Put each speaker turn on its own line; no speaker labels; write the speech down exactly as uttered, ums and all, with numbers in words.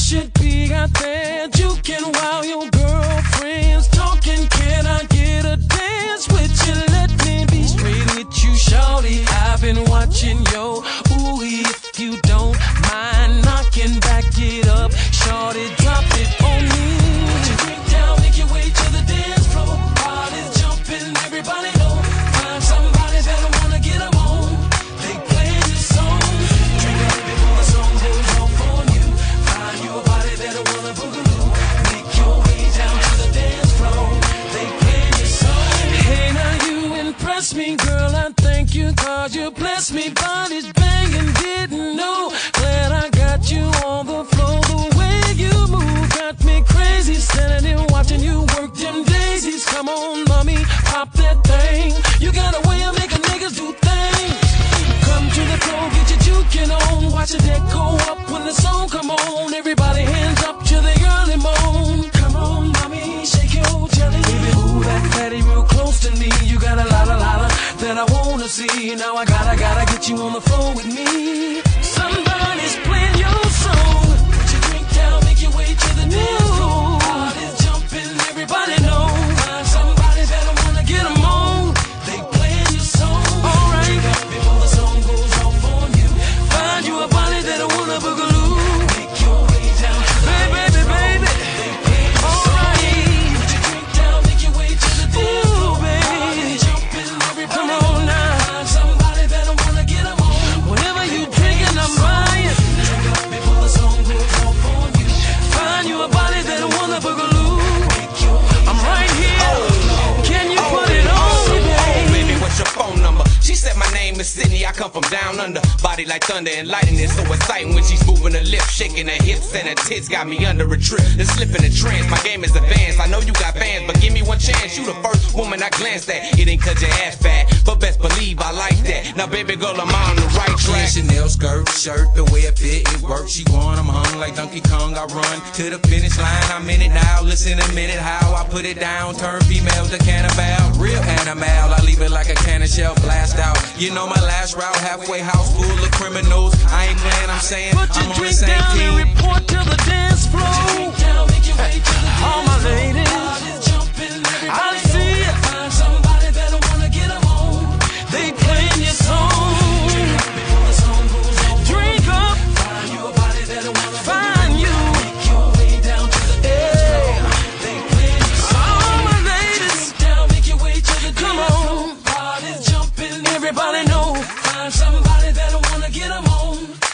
should be out there juking while your girlfriend's talking. Can I get a dance with you? Let me be straight with you, shawty. I've been watching your ooh, if you don't mind knocking, back it up, shawty, drop it on me. Put your drink down, make your way to the dance floor. Body's jumping, everybody know. Find somebody that wanna get them on. They playing your song. Drink up before the song goes off on you. Find you a body that wanna boogaloo. Make your way down to the dance floor. They playing your song. Hey, now you impress me, girl. I thank you, cause you bless me. Body's banging, didn't know. Glad I got you on the floor. The way you move got me crazy. Standing there watching you work them daisies. Come on, mommy, pop that thing. You got a way of making niggas do things. Come to the floor, get your juking on. Watch the deck go up when the song come on. Everybody hands up to the early moan. Come on, mommy, shake your jelly. Baby, ooh, that fatty real close to me. You got a lot, a lot of that I wanna see. Now I gotta, gotta get you on the floor with me. Somebody's playing your song. Put your drink down, make your way to the dance floor. Body's jumping, everybody know. Find somebody that wanna get them on. They playing your song. Alright. Drink up before the song goes off on you. Find you a body that wanna boogaloo. Make your way down to the baby, baby, baby. They playing your song. Put your drink down, make your way to the dance floor. Body's jumping, everybody come on now. Find somebody that wanna get them on. Whatever you drinking, I'm buying. Drink up before the song goes off on you. Find you a body that wanna boogaloo. I'm right here. Can you put it on me, baby?
Baby, what's your phone number? She said my name is Sydney, I come from down under. Body like thunder and lightning, so exciting when she's moving her lips, shaking her hips and her tits got me under a trip. The slip in a trance, my game is advanced. I know you got fans, but give me one chance. You the first woman I glanced at. It ain't cause your ass fat, but best believe I like that. Now baby girl, I'm on the right track.
Chanel skirt, shirt, the way it fit, it works. She won, I'm hung like Donkey Kong. I run to the finish line, I'm in it now. Listen a minute how I put it down. Turn female to cannibal, real animal. I leave it like a cannon shell blast out. You know my last route, halfway house full of criminals. I ain't playing, I'm saying
Put your
I'm on the
drink
same
down
team.
and report to the dance floor. Put your drink down, make your way to the dance floor. All my ladies, I see it. Find somebody that wanna get them on. They playing your song. Drink up before the song goes on. Drink up. Find you a body that wanna find you. Make your way down to the dance floor. They playing your song. All my ladies, drink down, make your way to the dance floor. Come on, body's jumping, everybody know. Find somebody that wanna get them on.